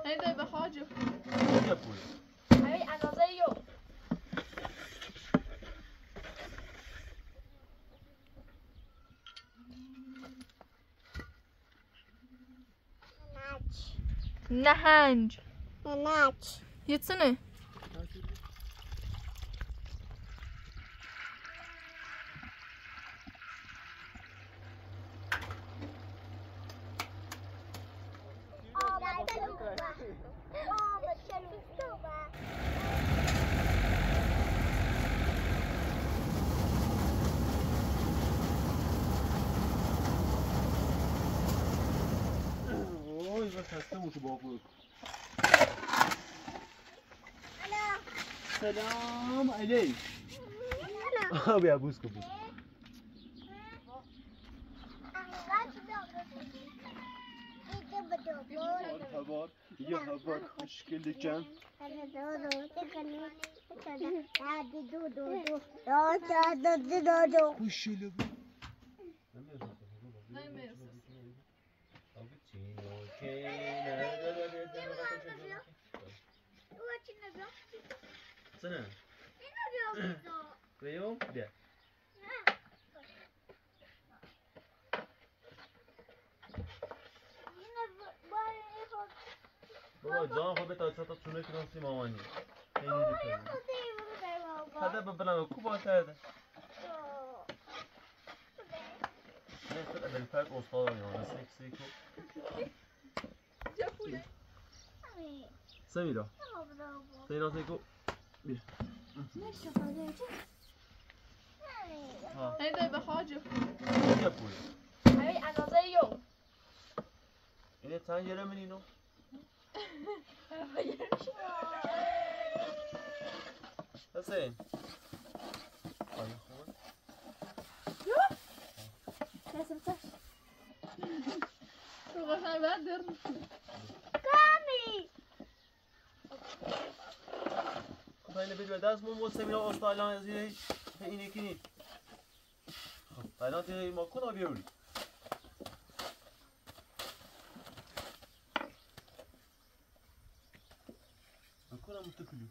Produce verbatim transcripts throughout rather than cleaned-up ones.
هيدا بحاجة يا بوي هاي أنا زيه نهنج نهنج يتسنى سلام علیک آبی عبوس کو بود هوار یا هوار خوشگل جان خوشگل بود سنة بيوم ده بابا جان خود تا چطور چونه کنم سی مامانی هذا ببنا كوبا هذا نه خود بالفرق استاد یا سیک سیکو جابوله سمیرا سمیرا سیکو بیا هيدا بحاجة يا بوي هاي أنا زيه اینه تن یره من اینو حسین آیا خوبه؟ يو لازم تش شو غشان بعد درن كامي خب اینه بید دست مون بود سمیرا استایلان از اینه اینه که نید خب الان تیه ما کنا بیوری کنم متکلیو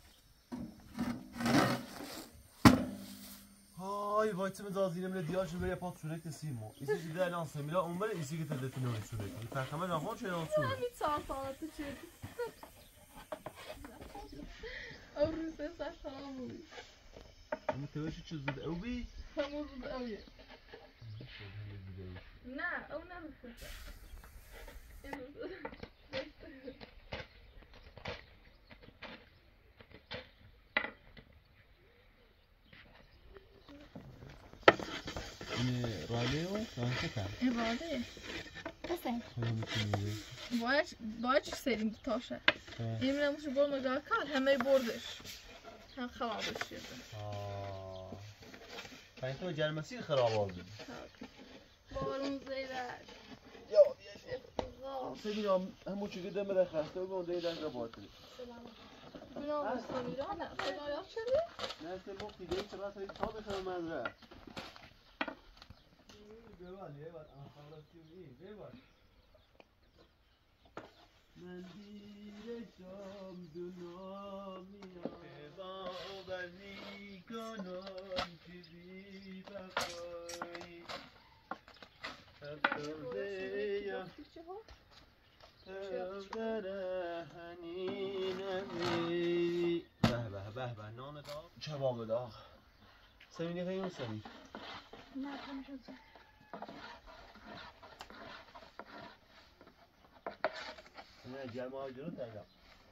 های وایت من زازینه من دیاش رو بری پات سورک سیمو ایسی دیده الان سمیلا اون بره ایسی که تدفی نوری سورکی فخمه نخوان چه نام سورک همین سال سالت چه او روسه سر خرام بودی اما توشی چه زود او بی؟ همون زود اویه نه او نروسه اینه راله و فرانسه کن این راله حسين خیلی میتونی باید باید چی سریم تاشه این من موش برد نگاه کرد همه بردش هم خرابش شده آه پنج تو جرمسیر خراب آوردی بارون زیرش یا سمیرا همو چگه دمه در خسته و اونده دنگ را باطلی بنا سمیرا نه خدایا شده نه سمو خیده چرا سایی تا بخواه من را ببال ببال آن خبرستی و این ببال من دیر شام دونا میام باور میکنم که بی بقایی افسرده یا افسرده هنینمی به به به به نان داغ کباب داغ سمینی خیلی اون سمین لا تنجز نه جمع های جنو تایلا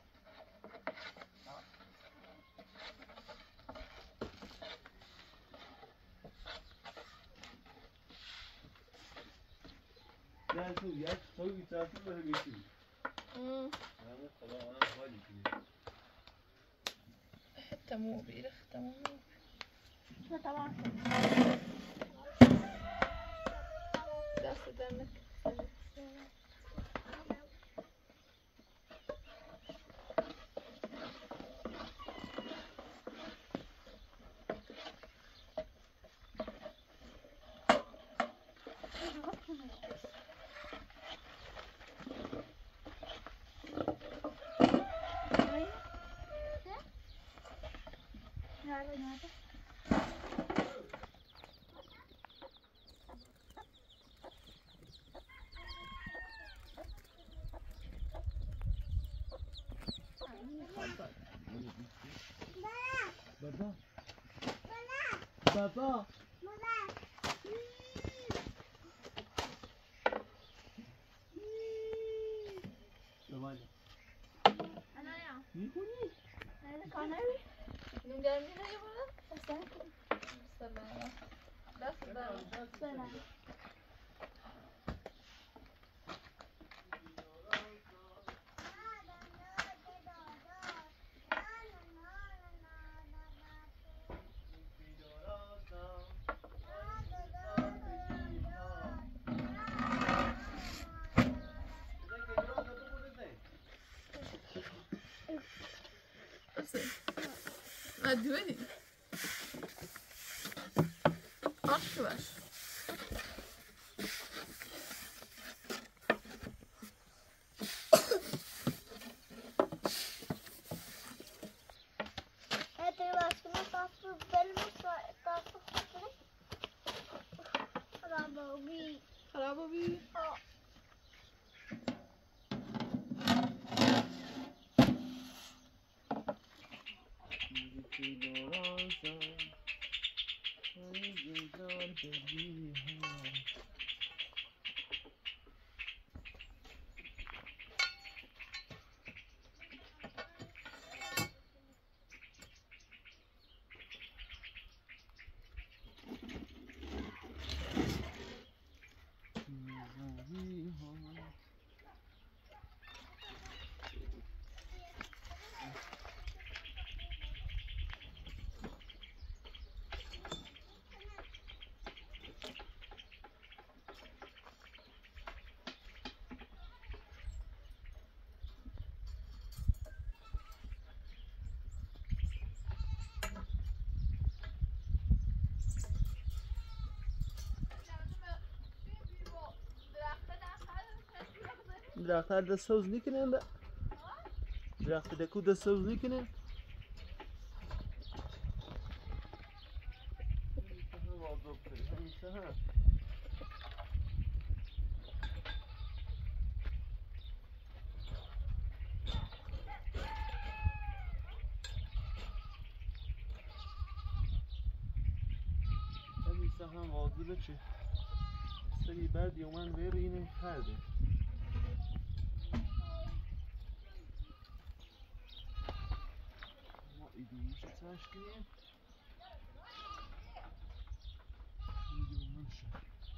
نه تو یک توی بیترسی بره بیشی همه خدا آنم حالی کنی تمو بیرخ تمو لا طبعا دست دمك بابا دوباره Anaya. میخونی؟ Nerede kanarı? Benim gelmeyi ne yapalım? Sen Bismillah. Bismillah. söyle. Nasıl? Hadi beni. Aşk ver. Evet, başkına tatlı belli tatlı tatlı. Bravo, bir. Harap abi. درخت‌ها دست سوز نکنن ده درخت دکو دست سوز نکنن همیشه هم همیشه هم واضح بچه سری بعد یومن ویر اینم کرده ما ایدونیشه تشکیل ایدونیشه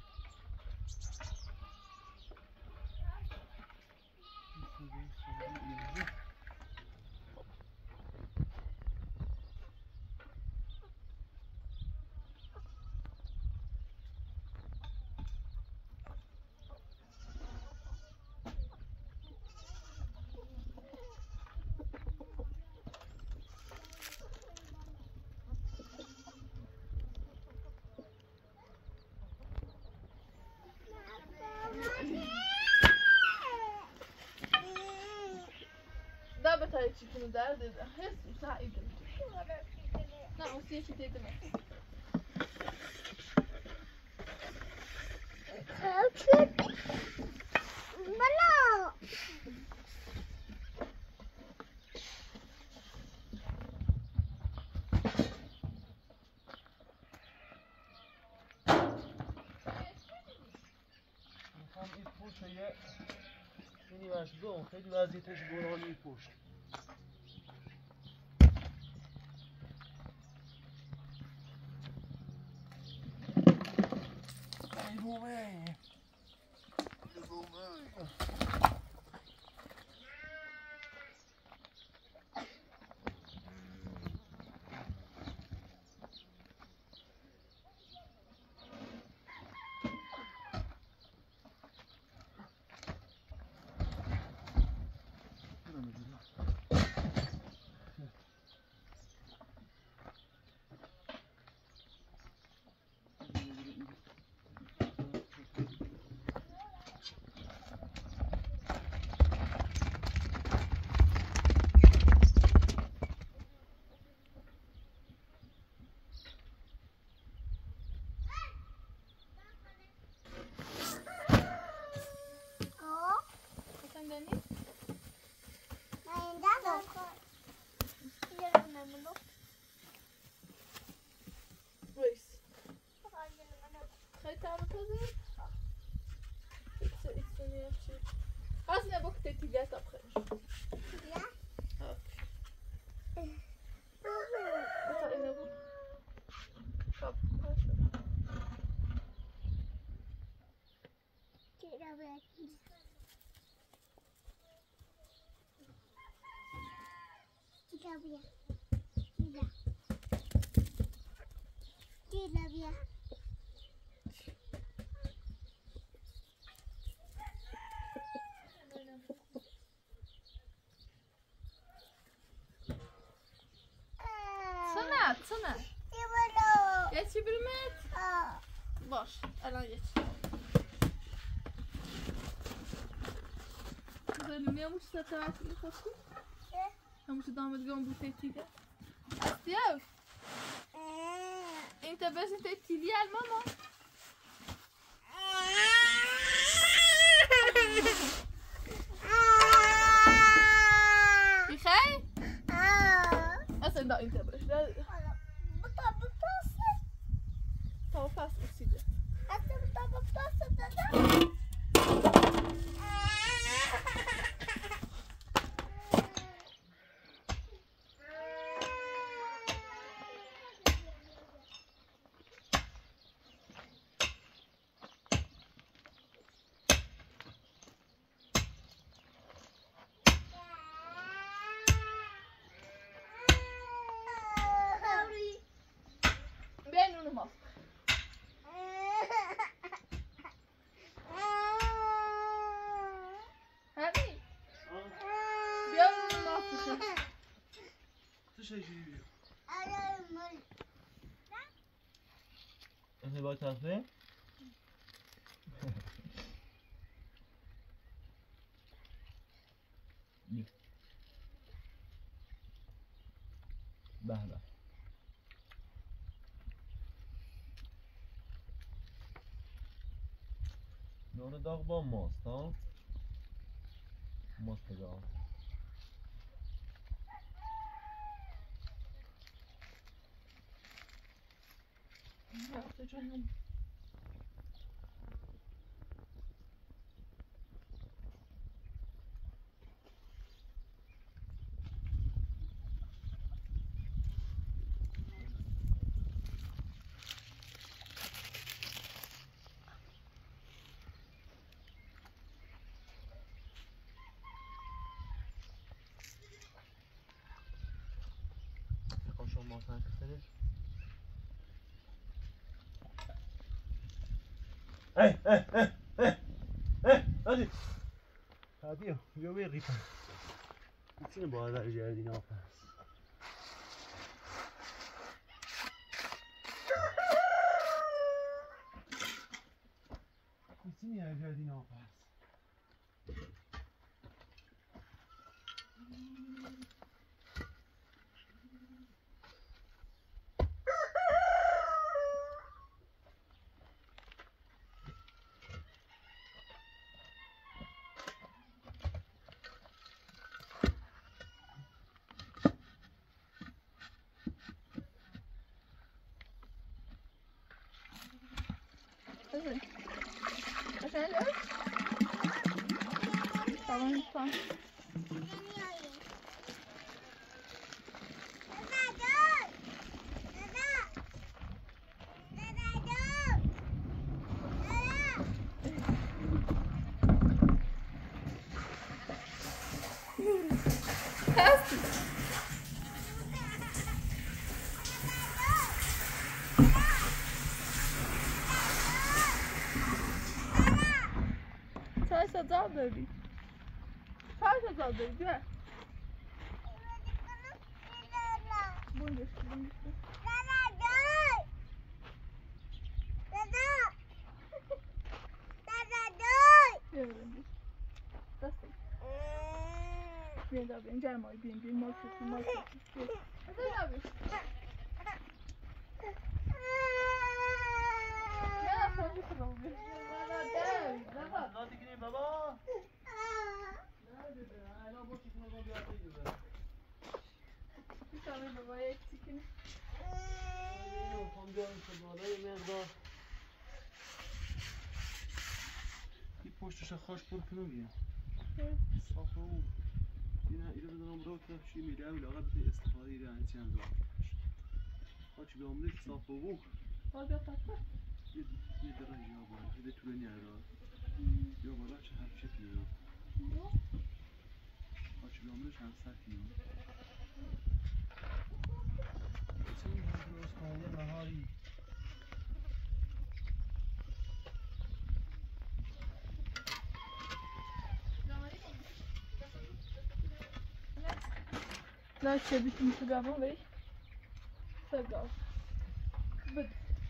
ده بهتر چیکنو در دیده هست سعیده نه اون سیه چی دیده من Bana. میخوام این پوش یه اینی باش دو خیلی وضعیتش برانی پشت ای بومه ای بومه sen deni Ben de bak. Yarın ömrüm. Reis تعمل كذا إتسوني أمشي أصلا بوك تتيجي طبخش لا بطل إنه بو طب كده بقى كده بقى كده كده بقى صنعت صنعت يبلو geçi bilmet اه boş alan geç Kızlarım ya muş satarak ilkosu ايه ya muş damat gön bu tetiğe Astiyav انت بس انت تيلي على الماما بخير اصلا ده انت بس لا بطل بطاسة تو فاس اكسيد انت بطل بطاسة ده ben onu mal Hadi ben onu mal Teşekkür انا Anne bak tatlı. بله نان داغ با ماست ها ماست داغ Yaptı canım. Koşun masana kısırır. Hey hey hey hey hey hadi. Hadi yo yo bir rita. İçini bu arada rica edin afiyet. İçini ya rica edin afiyet. Kızım. Efendim? Tamam tamam. Sarsa dal baby. Sarsa dal baby. Gel. Bunu göster, bunu göster. Gel baby. Nasıl? Bien daha bien, gel mal, bien, bien, mal kötü, mal kötü. Hadi ne yapıyorsun? Ne yapıyorsun baby? Baba, dev, baba. Hadi gidelim baba. Nerede be? Hala boş içine bir yerde gidiyor. Bir tane babaya eksikini. Yok, amca işte bu arada yemeğe daha. پشتش خواهش پر کنم بیا صافه او اینه ایره بدنم رو که شی میره اولی آقا بده استفاده ایره هنچی هم دارم خواهش بیامده صافه او آگه صافه یه درجه ها باید یه طوله نیاره یا بالا چه هم شکلی خواهش بیامده هم سطحی چه این درست کنه نهاری Значи bütün sıgavon ve sıgav. Bıd.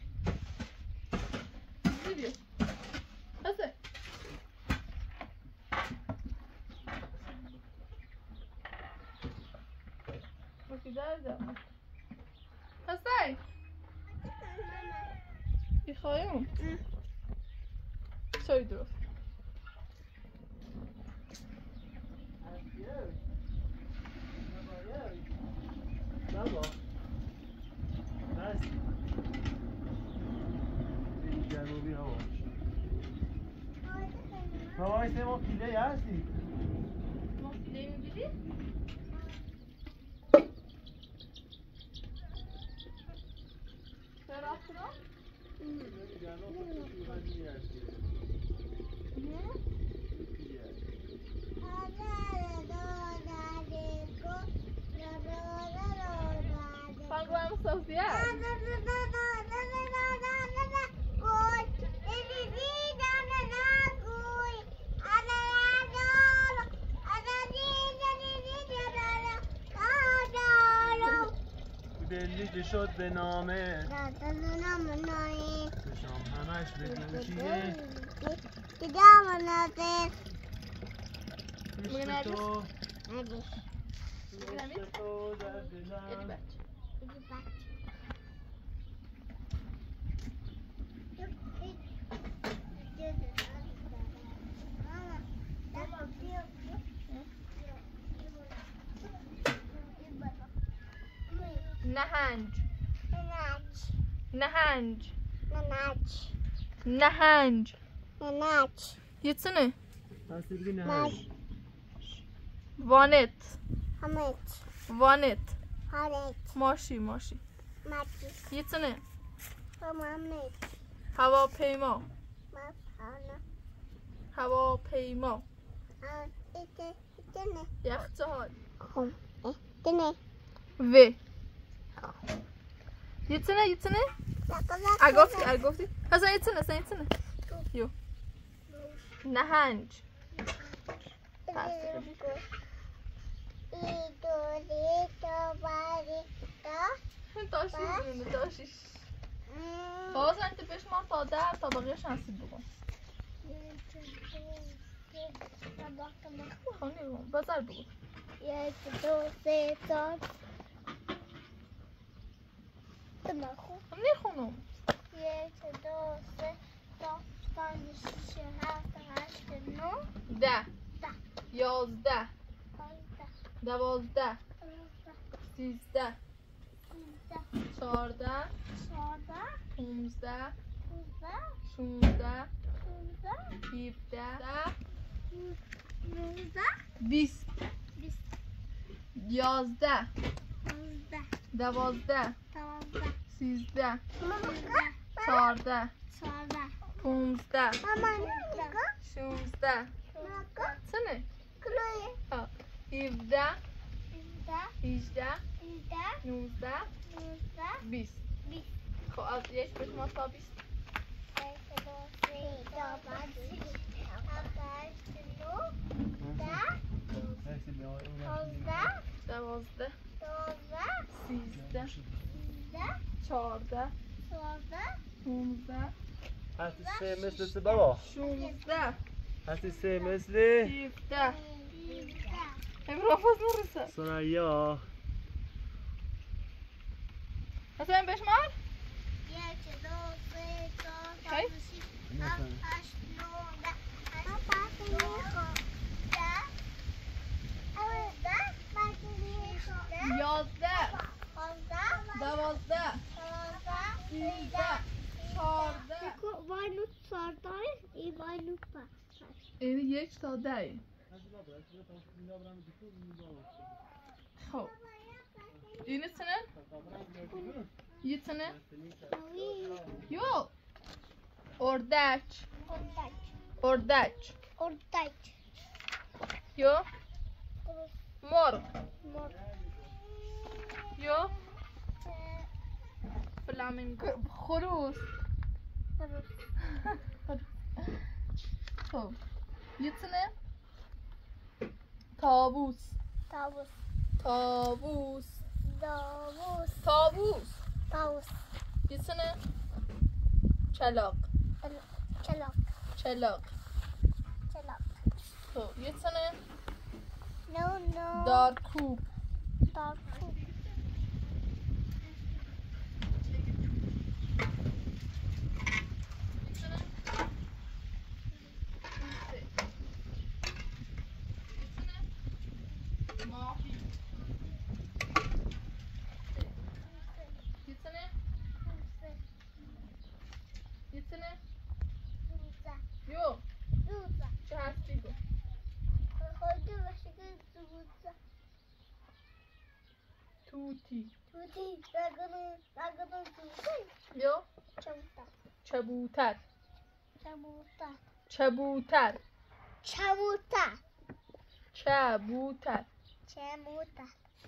Gidiyor. Hazır. Bak güzel zaman. Hazır. Yıkayım. Soydur. بابا بس این جنوبی هواش هوای سه ما پیله هستی ما پیله می‌بینی؟ چرا چرا؟ Pangolin social. دلی شد به نامه چشام همش به گوشیه عشق تو عشق تو در دلم نهنج نهنج نهنج Yetsene. هستی بگی نهنج Vanet. Hamet. Vanet. Haret. ماشی ماشی. Mati. Yetsene. Hamet. هواپیما. Mafana. هواپیما. Ah, ite, ite ne. یخچال. Kom. Ite ne. و. Yetsene yetsene. Yakala. اگفتی اگفتی. حسن yetsene sen yetsene. یو. نهنج. Ito, dito, barito. داشتی بگیم داشتیش. باز انت پیش ما تا در تا بقیه شنسی بگم. خونی بگم بزر بگم. یک دو سه چهار تمخو نخونم. یک دو سه چهار پنج شش هفت هشت نه ده. ده یازده. پانزده دوازده. پانزده سیزده. سیزده چهارده. چهارده پونزده. پانزده شونزده. شانزده هفده. نوزده بیست. بیست یازده. پانزده دوازده. دوازده سیزده. سیزده چهارده. چهارده پونزده. ماما شونزده. سنه کلوی ها هفده. سیزده هیجده. سیزده نوزده. نوزده بیست. بیست خب از یک به شما تا بیست. یک دو سه چهار پنج شش هفت هشت نه ده پانزده دوازده. دوازده سیزده. سیزده چهارده. چهارده پونزده. هستی سه مثل سه بابا شونزده. هستی سه مثل هفده. سیزده امرافاز نرسه سنیا حسن بشمار یک دو سه چهار کی؟ پنج شش هفت هشت نه ده هشت نه یازده. پانزده دوازده. دوازده سیزده. چهارده. Why not start? Why not? یک تا ده. خب این سنه؟ یه سنه؟ یو اردک Ortak. اردک Ortak. یو مرغ Mor. یو فلامینگو خروس Sarı. خب یه سنه؟ طاووس Tavus. طاووس Davus. طاووس Tavus. یه سنه؟ چلاق Çalak. چلاق Çalak. خب یه سنه؟ No no. دارکوب Darku. ماهی یه سنه؟ یه سنه؟ Zuza. یو Zuza. چه هستی گو Koydu ve şekil zuza. توتی Tuti. Dragon'un. Dragon'un zuza. یو Çabuta. چبوتر Çabuta. چبوتر Çabuta. چبوتر Çabuta.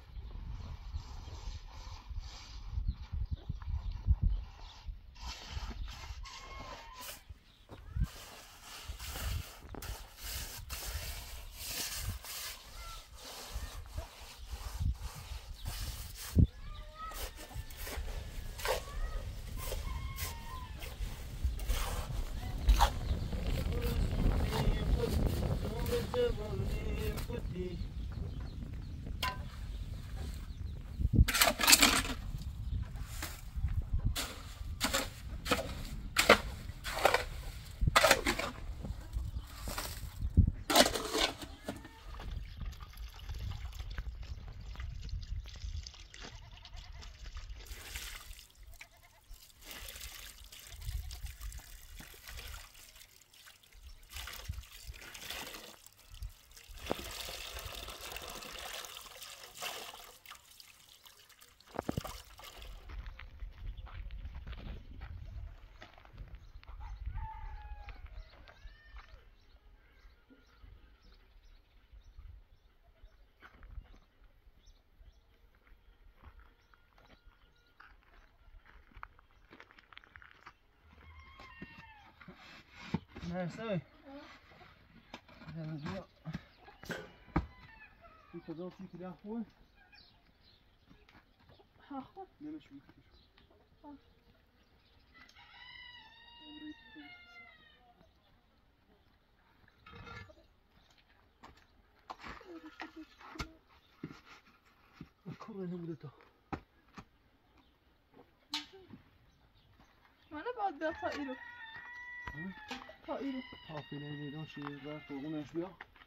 Neyse. Yani diyor. Bir kadar fikir yapma. ها خب Neymiş bu fikir? Kuru ne bu da? من باید بیا تا ایرو تا ایرو Hafile neyden şehirler sorgun eşliyor.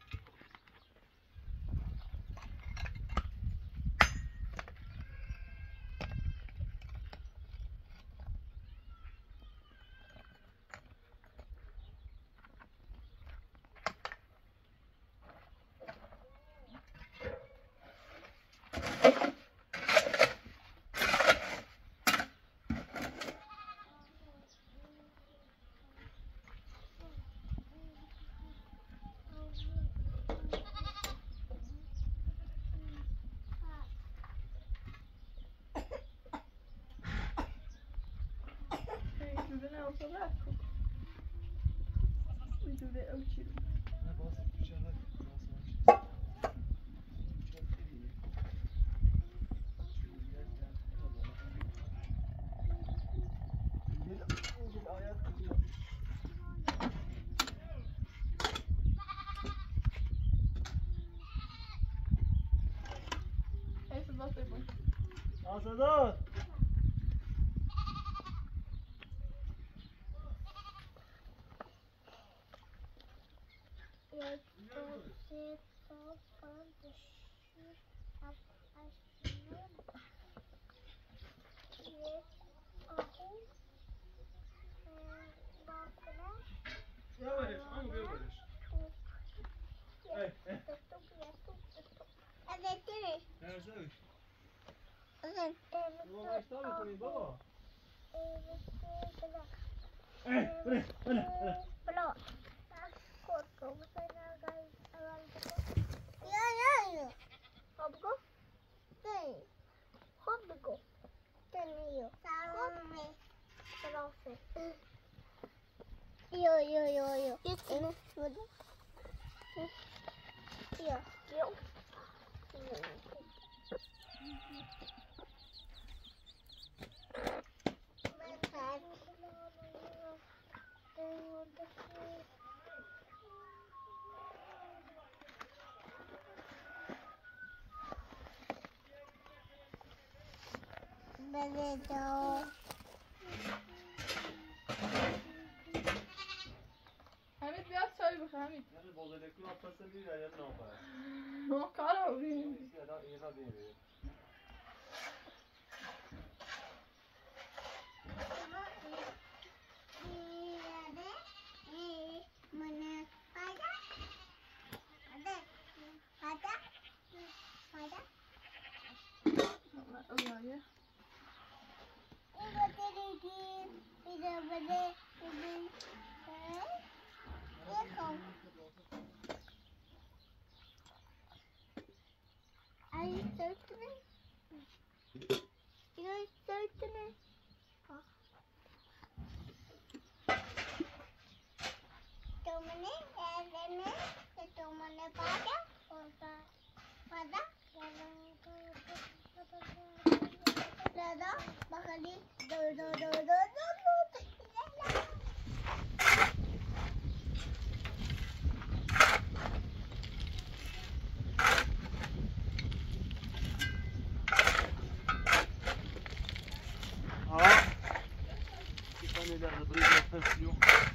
میدونه اوتا رد کن میدونه او چی رو Ne basit bir şey var. حیث باسه باش Asadat. یک دو سه چهار پنج شش هفت هشت نه یک آهو نافنه Ya veriş, hangi bir veriş? اشتباه میکنید بابا. بله بله بله بله. بلا خود کو بسیار اول بگو یا یا یا خب بگو نه خود بگو تنیو سلامه سلامه یو یو یو یو اینو بده یا یو بده دو حمید بیاد چای بخور حمید. یعنی بازدکتر آفرس می‌دید یا ناپره. ما کار آوریم. اینا اینا بیاره. Olaya. Are you certain? You're certain? तुमने ऐसे में कि तुमने पाया और पाया दादा बकरी दो दो दो दो दो ها كان إذا بريد يفصلوا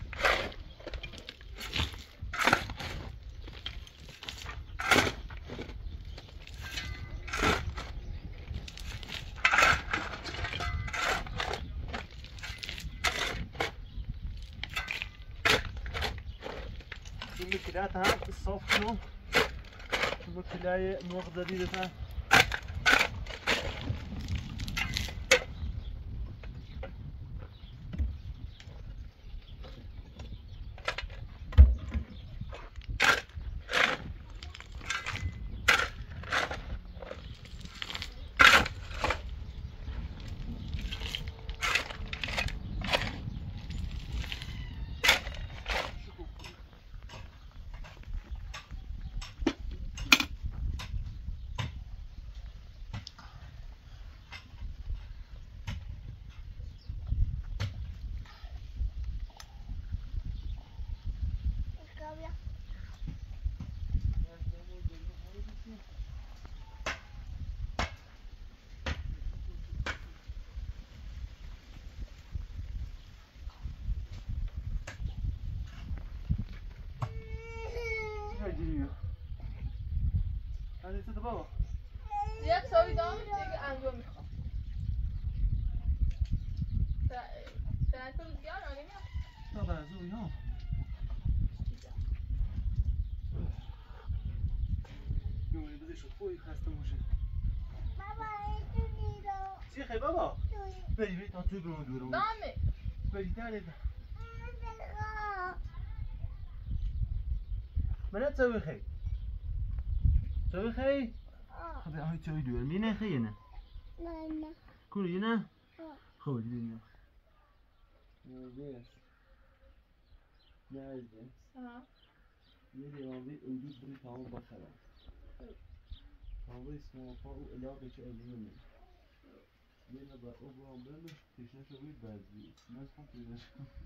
المكلاتها الصوف كلهم المكلاية موقدة ديتها هذه تدبوا یک سوی دام دیگه انجام میخوام. ترکل بیار آنه میاد. طبعا زوی ها يومي بدي شوفوي خسته موشه بابا اینو نیرو چی خیلی بابا بری بری تا توی برون دورم دامه. بری تره من تسوي خي تسوي خي خبي هاي تسوي دور مين خي هنا نه نه كل هنا خوي هنا بس نازل ها. يلي راضي وجود بري تاون بخلا تاون اسمه فاو علاقه چه علمی یه نبا او هم برنش تشنه شوید بعضی ناس خوب پیداش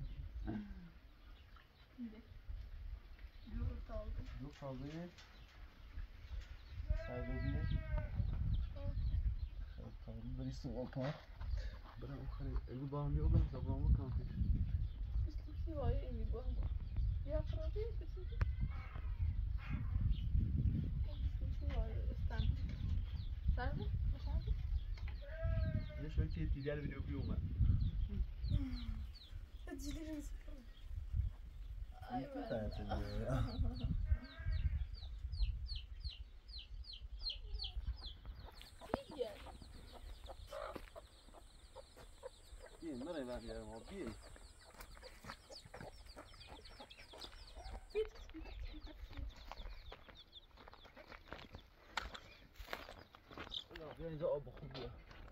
Gürül saldı. yok fazla saygılı tamam da isim olta bana o kadar evi bağımlı olan sabahımı kalkıyor İstisi var ya iyi bu. Ya proje istisi. İstisi var ya istem. Sen mi? Sen mi? ne şöyle diğer video yapıyorum ben Ay be ya دارم میارم ها بیایی بیا اینجا آب بخور بیا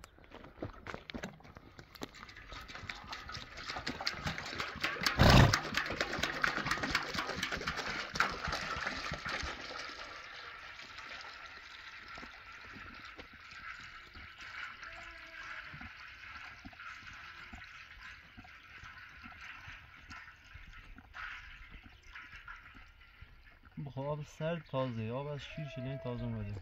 بخور آب سرد تازه آب از شیر شیرین تازه اومده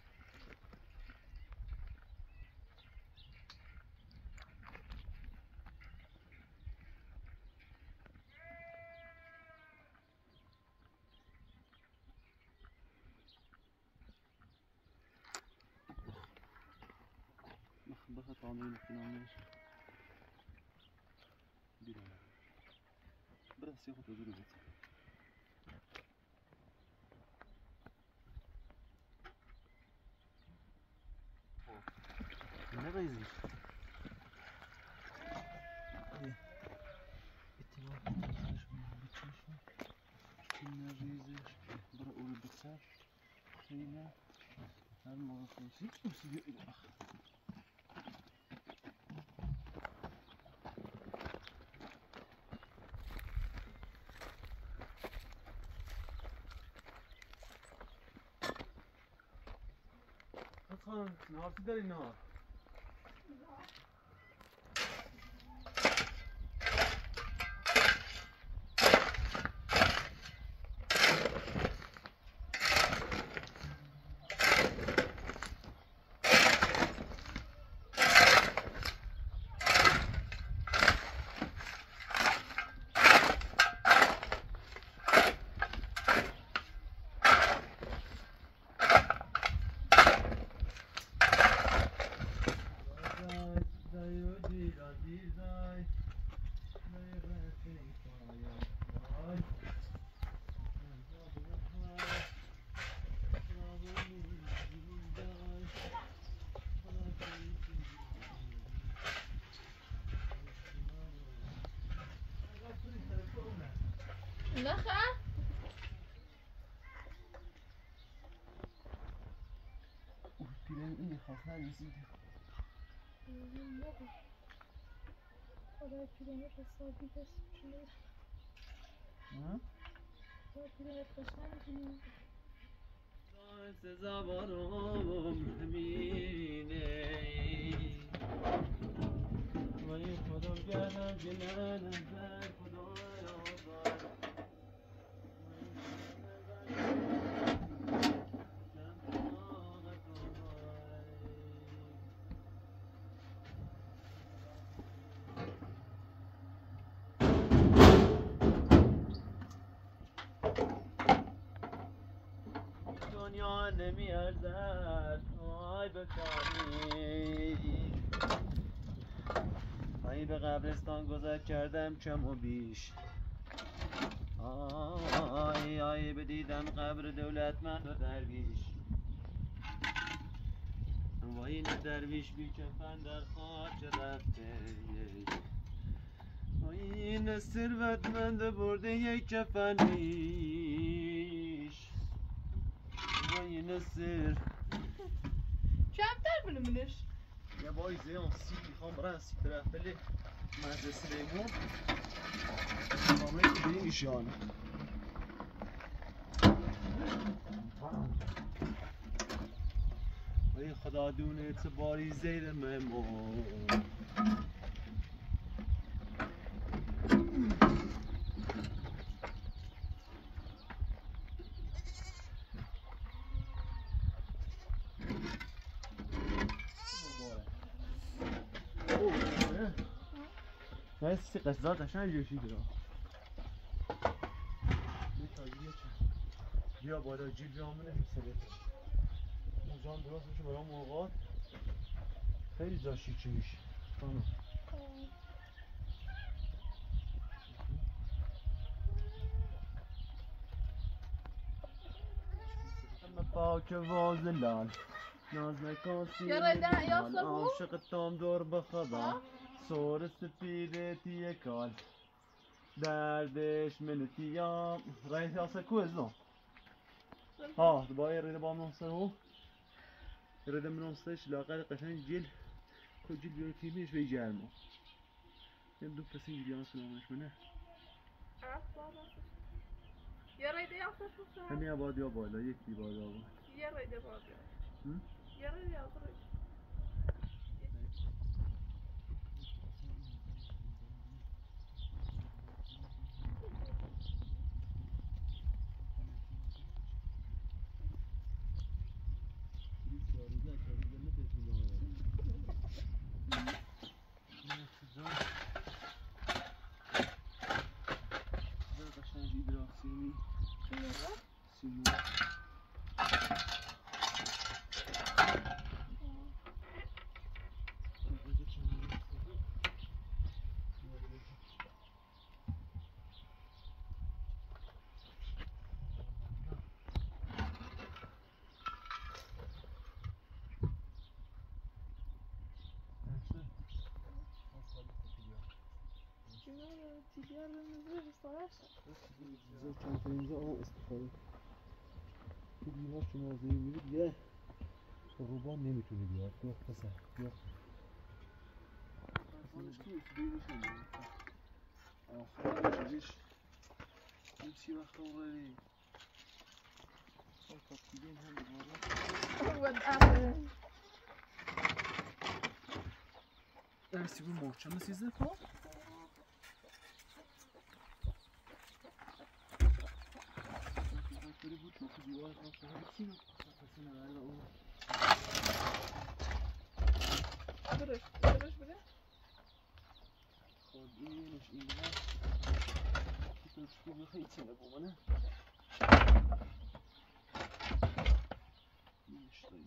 بخور طعمين فينا بينا بس ياخد تدري بس ne benziyor? Hadi. İttiba etmez şunu bitirsin. Şunlar benziyor. Bura onu biter. Şeyle. Her molası hiç mi size bak. Hasan, ne yaptı derin ha? نخه Uf, piren iyi hasar yesin. خدای پیرنش حسابی دست چونه Ha? خدای پیرنش باشن میکنیم سزاوارم همینه ولی خودم گردم جلال نظر خدایا بار دنیا نمیارزد آی بکاری آی به قبرستان گذر کردم کم و بیش آی آی بدیدم قبر دولتمند و درویش وای این درویش بی کفن در خاک رفته وای این ثروتمند برده یک کفن ریش وای این سر کمتر بنمونش یه وای زیان سی میخوام برن سی طرف بلی مدرسه لیمون کامل که به ایشان وای خدا دونه اعتباری زیر ممون نه سی قصدات عشان جوشی درا بیا بالا جیل بیامونه میسه اونجا هم درست میشه برای موقعات خیلی جا شیکی میشه خانم پاک وازلان ناز نکن یارا ده یا صبح عاشق تام دور بخدا سور سپیرتی کال دردش منتیام رئیس یاسه کوز نو ها دبای رده با منصر هو رده منصرش لاقل قشنگ جل كل جل بيقول كيميش بيجارمو يبدو بسين جل ياسو مش منه يا ريت يا أخي هم يا باد يا بالا يكي باد يا باد يا ريت يا باد هم يا ريت يا أخي تیگر بمیزه بستارش زود چند تا اینجا آن استفاده که دیوار که موضوعی میبید یه روبان نمیتونه بیاد بیاد پسر بیاد پسرش که اصلی بشه آخر چیزش این چی وقت آوری خب دیدیم هم دوباره ود آخر درستی بود محکم سیزده پا بری بود چوخی دیوار کنم شهر چی رو پسی نبرده اون درش درش بده خب اینش این ها که تو بگو خیلی چی نبو منه اینش دایی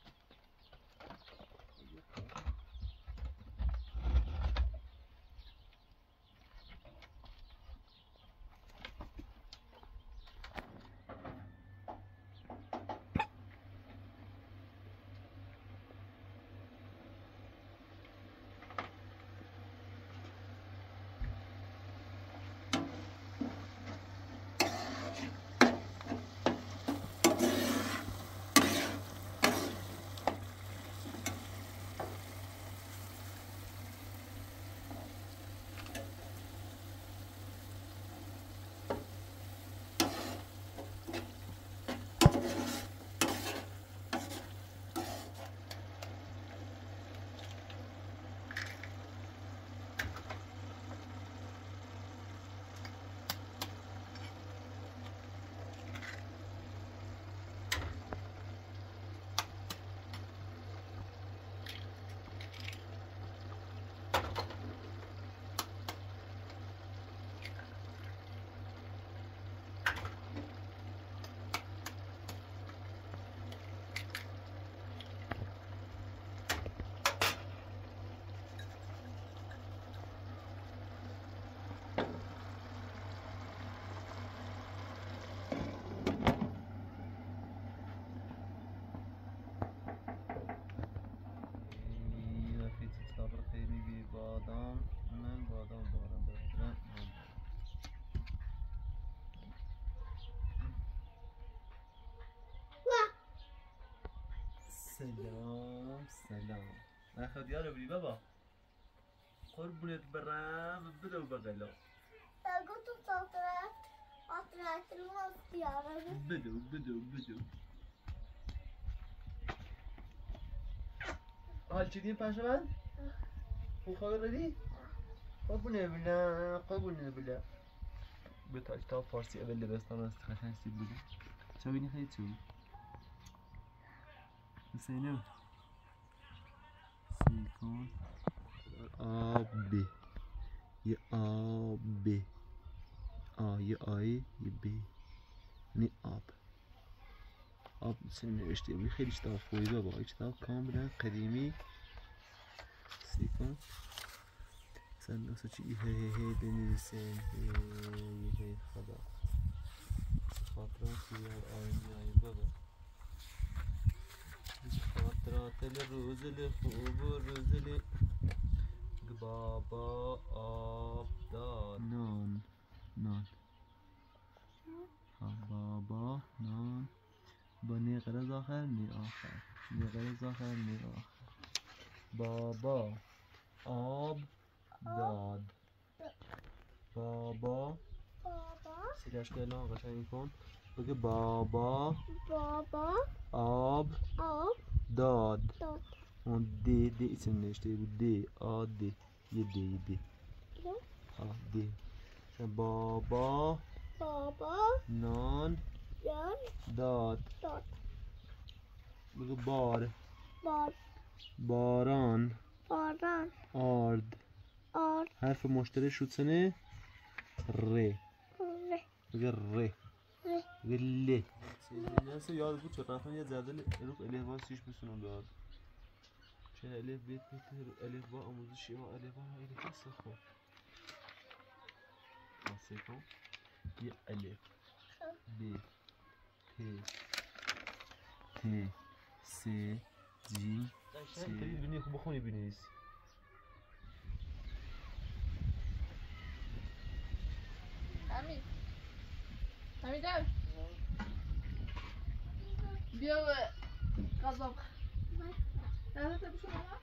بادام من بادام دارم بردم سلام سلام ناخد يلا بلي بابا قربونت برام بدو بغلا قلت طلعت طلعت المسيارة بدو بدو بدو حال چدین پشمن؟ خوب خواهی ردی؟ قربونه بلا قربونه بلا بتا کتاب فارسی اول لبستان است خشن سیب بودی چه بینی خیلی چون؟ حسینو سیکون آب یه آب آ یه آی یه بی یعنی آب آب سن نوشته بود خیلی کتاب خوبی بابا کتاب کاملا قدیمی سیکون مثلا اصلا چی هی هی هی بنویسیم هی هی خدا خاطرات یاد آینی آی بابا خاطرات الروز الخوب و روز بابا آب داد نان نان بابا نان با نقرز آخر نی آخر نقرز آخر نی آخر بابا آب داد بابا بابا سیدش که الان قشنگ کن بگه بابا بابا آب آب داد داد اون دی دی اسم نوشته بود دی آ دی یه دی یه دی آ دی بابا بابا نان نان داد داد بگه بار بار باران باران آرد آرد حرف مشترک شد سنه ر ره بگه ر ره بگه ل نفسه یاد بود چه رفتن یه زدل روک الف با سیش بسونم بیاد چه الف بیت بیت الف با آموزشی و الف با الف هست خب واسه کن یه الف ب ت ت س جیم سی بینی خوب بخونی بینیس همین همین جان بیا غذا بخور نه تا بشو ماما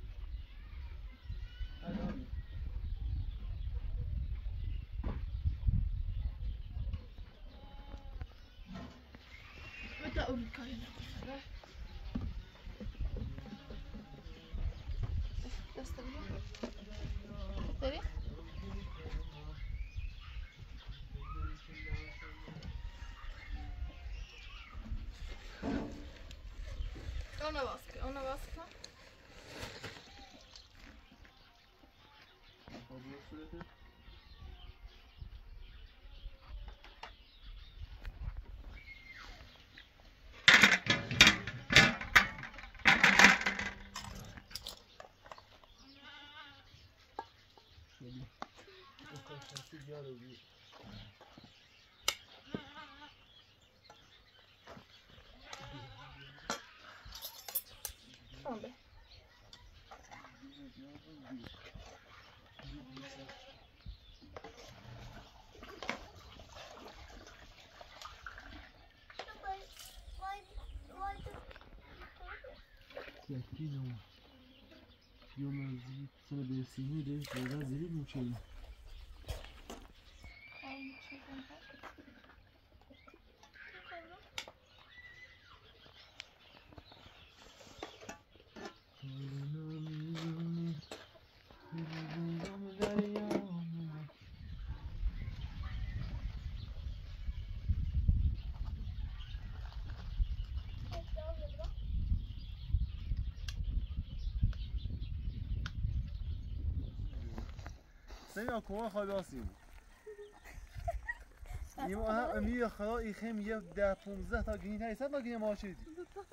بتا اول کاری دست بیا بری Ona vaska, ona vaska. Tamam. تأكيد يوم الزيت سنة بيسيني ليش بيضا زيت موشي سمع كمان خلاصين يما امي خلا يخيم يبدا خمسة تا جنيه هاي صدق جنيه ما شدي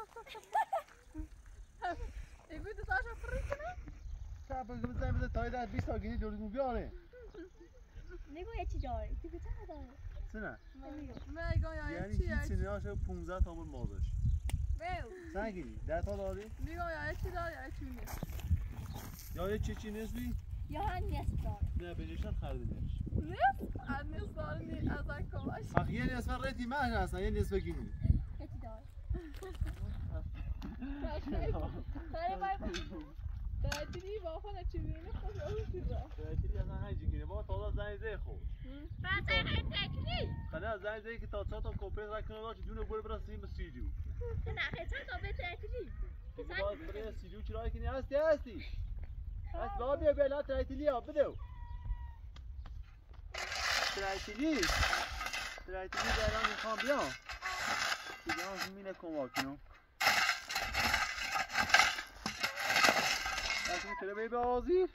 يقول ده عشان فريقنا تعب قبل زي ما تايد بیست تا جنيه دور بیاره نگو یه چی داری تو چه داری سنه ما يقول یعنی يا هیچ چی سنه هاشه پانزده تا مازش میل سنگی ده تا داری میگم یا چی داری یا چی نیست یا یه چی چی نسبی یا هم نیست داری نه بجشن خریدنش نیست از نیست داری نیست از این کلاش حق یه نصف ریتی مهن هستن یه نصف گیری یه چی داری داری بای تدری با خود چی بینه خود اون چیزا تأکیدی اصلا هنجی گیره با تازه زنی زی خود بعد این تکلی خانه زنی زی که تا چه تا کپی رکنه داشت جونه بره برای سیم سیجو نه خیلی تا به تکلی دیگه باز برای سیجو چرایی کنی هستی هستی هست با بیا بیلا ترایتیلی ها بدو ترایتیلی ترایتیلی بیلا میخوام بیام دیگه هم زمینه کمک کنم ترایتیلی تره بی بازیر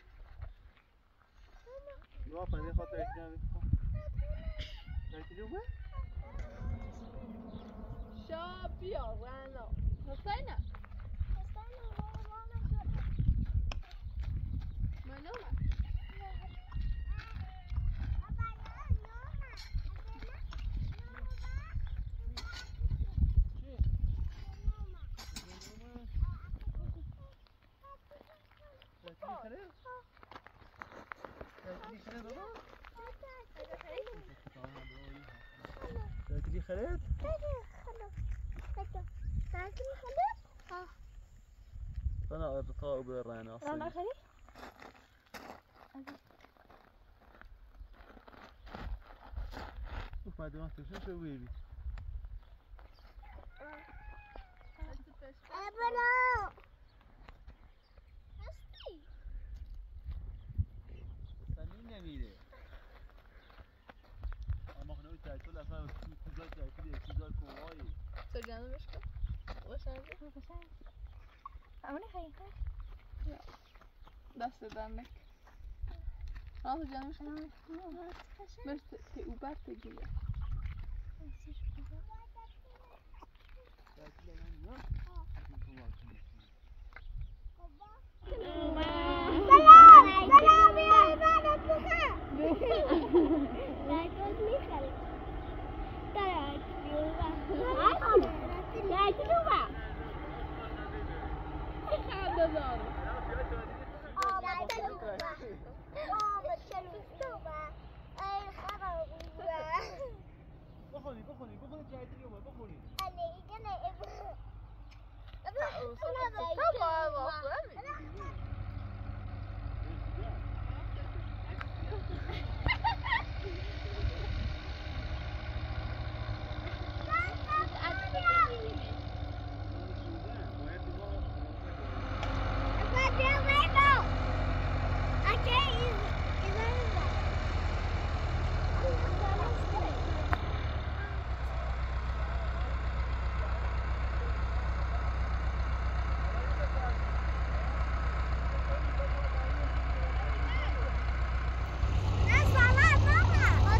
نوا پنده خواه ترایتیلی هم میخوام ترایتیلی اومه شا بیا رانا حسینا منوما تاكلي خلات؟ تاكلي خلق؟ ها أنا أرتقاء بالرانة رانا خلي شوف ما دوام شو نسوي بي؟ ابلو هستي سمين نمیره اما خنوی تاکل اصلا کجا تاکلی کجا کوهایی سجانه بشکن وشنجه همونی خیلی دست دنک آه جانه بشکن بس تی اوبر تگیه تاکل من یا؟ سلام سلام يا بابا بخير لا تقولي خير ترى تلوبا لا تلوبا هذا دار اه لا تلوبا اه بتلوبا اي خرب بخوني بخوني بخوني جاي اليوم بخوني انا انا ابو طبعا اصلا That's all I know.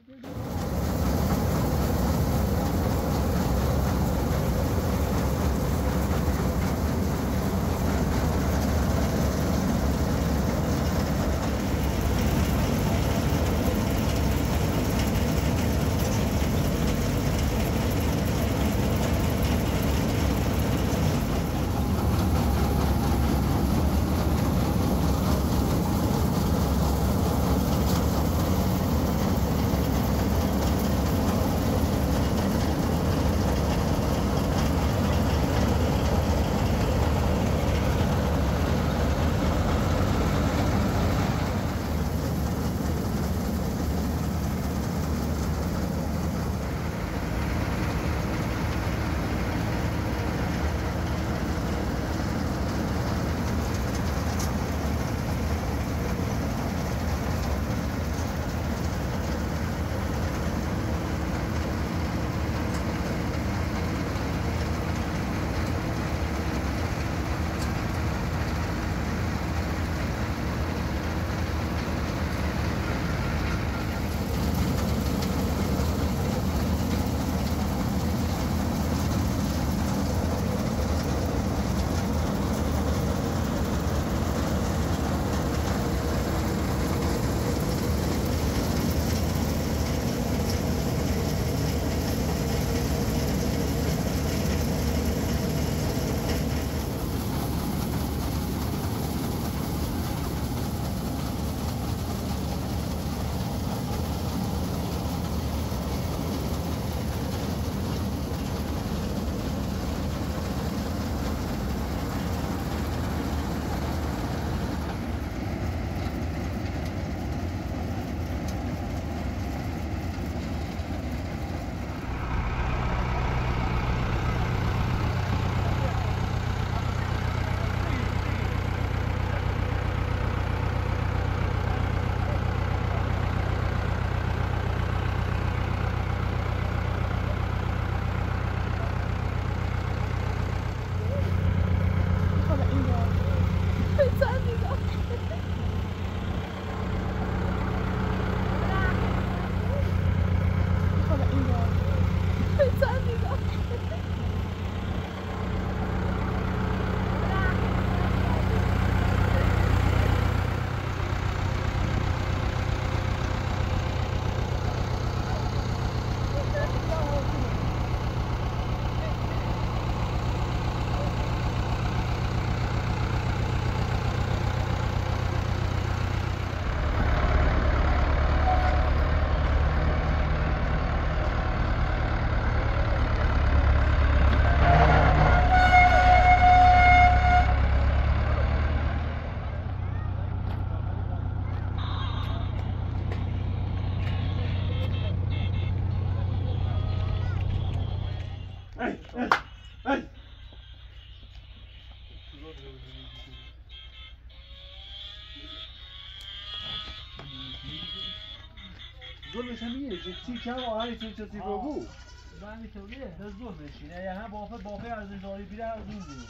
ظلمش هم اینه که تیکه هم آهنی توی چسی رو بود بندی که بگه در ظلمش اینه یعنی هم بافه بافه ارزش داری بیره هر دون بیرون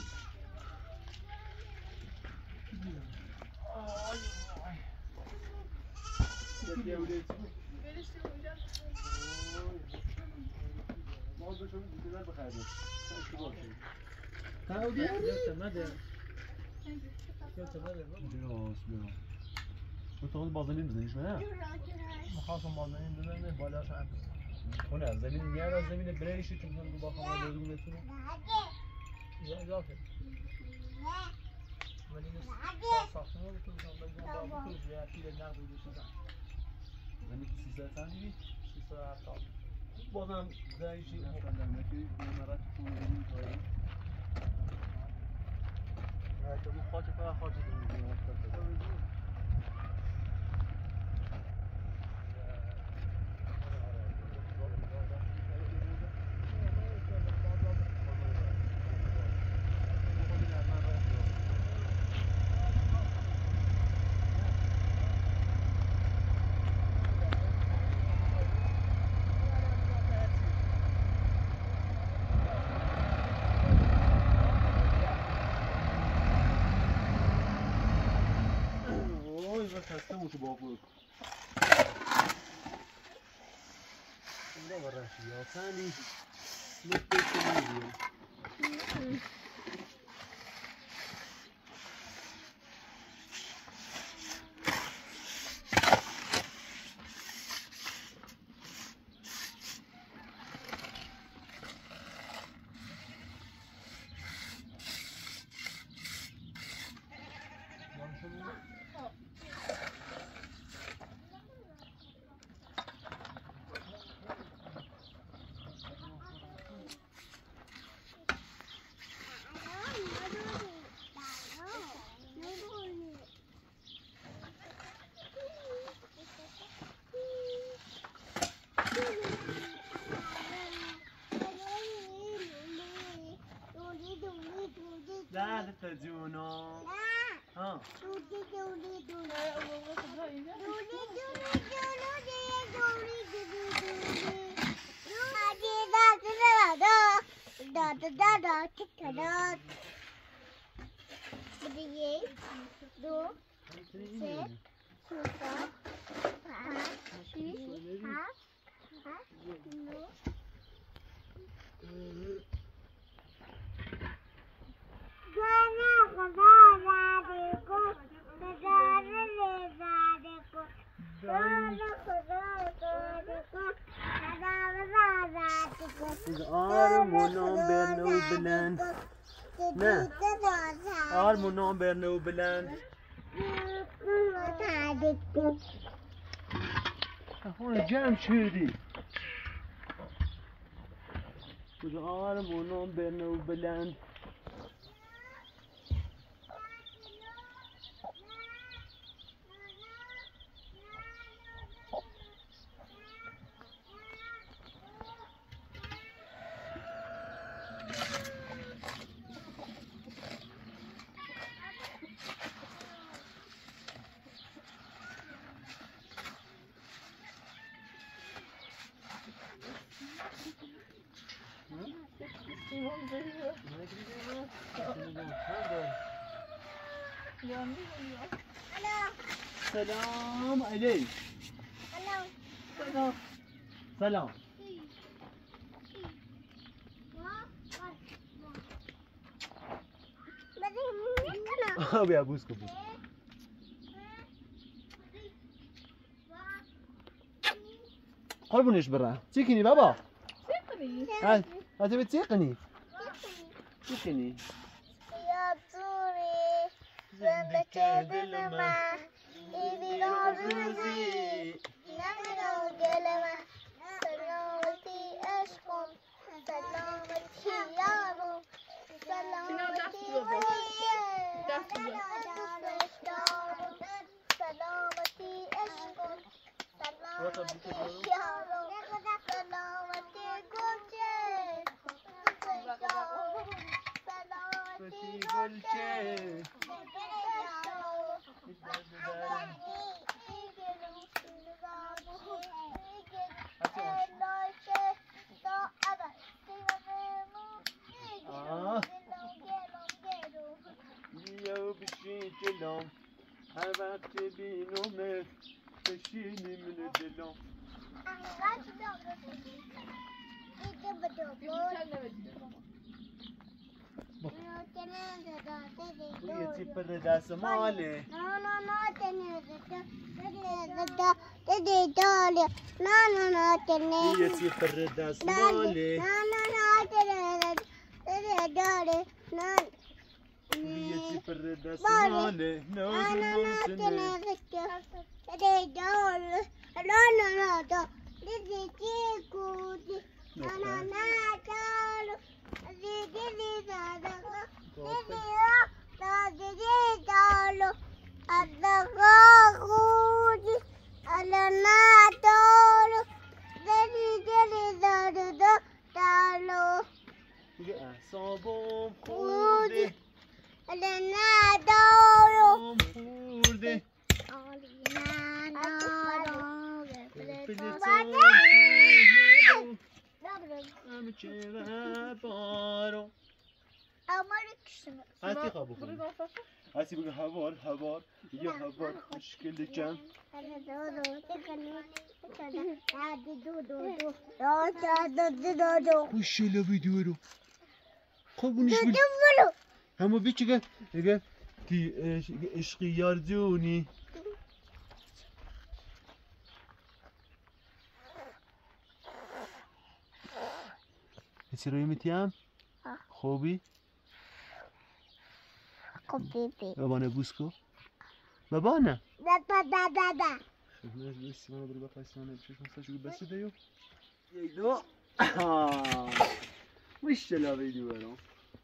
باز بشون دیگر بخیرده تنوگی یکتا مده یکتا مده دراز دراز تو تاقل بازنین بزنیش نه؟ مخواستم بازنین بزنه بالاش هم خونه از زمین میاد از زمین بریشی که من با خواهم دارم بتونه یا یا که ولی نیست ساختمون رو بتونم بگم با بتونم یا پیل نقد رو بتونم زمین که سیزده سن دیگی؟ سیزده هفتاد بازم زنیشی مثلا نکی مرد تو کنونی کاری نه تو خاک فقط خاک داریم خسته موشو با بود ورشی یا سنی نکته کنیدیم درد تا جونو ها دوری دوری دوری نه بابا خدا اینجا دوری دوری دوری دوری دوری دوری دا دا دا دا تیکا دا یک دو سه چهار پنج شش هفت هشت نه آرمونم برنو بلند نه آرمونم برنو بلند اخوان جمع شدی آرمونم برنو بلند سلام علیک سلام سلام بیا بوس کو بوس قربونش برم چیکنی بابا چیکنی؟ ها هاتي بتسيقني سيقني یا توری زندگی دل من ایدی روزی نمیدون گل من سلامتی عشقم سلامتی یارم سلامتی ویه دوستش دارم سلامتی عشقم سلامتی یارم سلامتی گلچه سلامتی گلچه بیا بشین جلوم هر وقت بینمت بشینی من دلم بوی تیپ دست ماله No, no, no, tenés de dale. No, no, no, tenés. بوی تیپ دست No, ماله no, no, tenés de dale. No. بوی تیپ دست Vale. ماله No, no, نازم no, ممتنه tenés de dale. No, no, no, no. Desde chico. No, no, no, dale. Desde dale. Desde dale. Adagagudi, alanadolo, deli deli dali dalo, بوی اعصابم خورده alanadolo, اعصابم خورده alanadolo. همه چه بارو Amar kişimi. هستی خواب بخونی هستی بگه هوار هوار یا هوار خوشگل جمع Alanadolo, tekani, tekani. خوشلا ویدیو رو خب اونش بیل همه بی چگه اگه کی عشقی یارجونی هسی روی میتیم؟ خوبی؟ بابانه بوس کو؟ بابانه؟ خب نه بسی منو بری بخواه سیمانه بشش مستر شو بسی دیو یک دو مشتلا ویدیو برام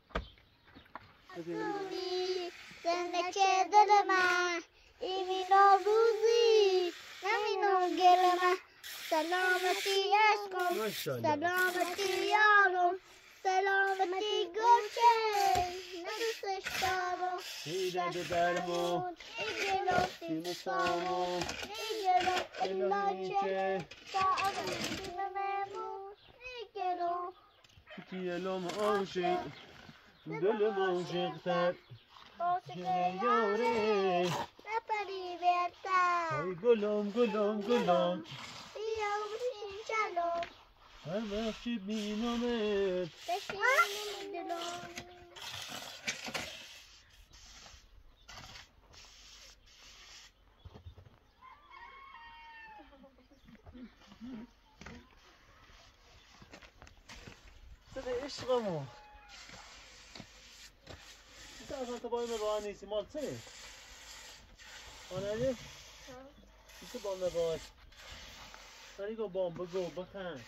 زندگی دل من ایمی نوروزی نمینو گل من سلامتی عشقم سلامتی یارم سلامتی گوشه ندوستش دارم ای درد درمون ای گلو سیم سامون ای گلو الاچه ساعت سیم میمون ای گلو دلم عاشق دلم عاشق‌تر عاشق یاره نپری بهتر ای گلم گلم گلم بیا بشین جلو هر وقت بینمت بشین دلم صدای عشقمون انت اصلا تبایی من راه نیستی مال چه؟ آنه علی؟ انت با من راه سری گو بام بگو بخند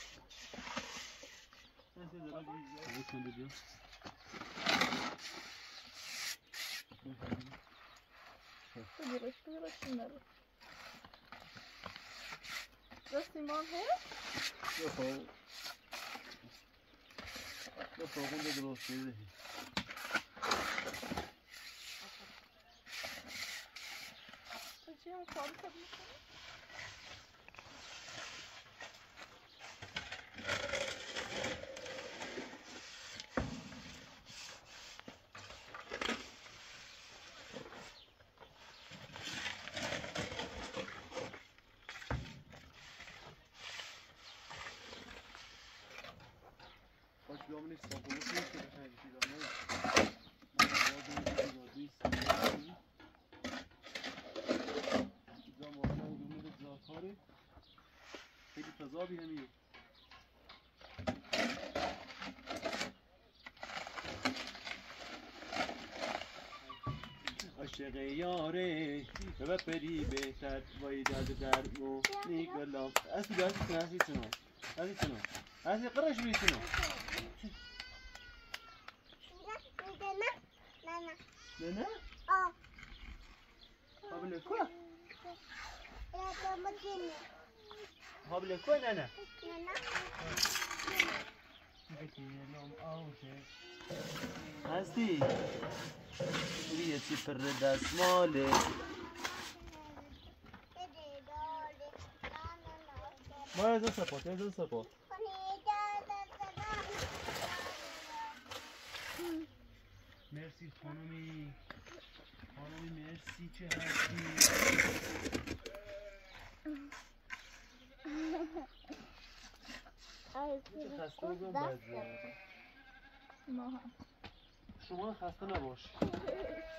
بگیرش بگیرش نرو راستی ما هست؟ بخو بخو خونده درست میده چی هم کار کرد میکنه؟ باش بیام نیست با بروش نیست که بخنه کشید آنه من باید این اینجا مادنه اینجا میده زاکاره خیلی تضابی همیه عاشق یاره به پری بهتر وای درد درمو نیکلام اصلی به اصلی کنه اصلی چنو اصلی چنو اصلی قرش بی چنو نه نه آه هابله کو هابله کو نه نه هستی یه چی پر دستماله ما از سپا از سپا مرسی خانمی خانمی مرسی که هستی چه خسته بودم باید ما هم شما خسته نباش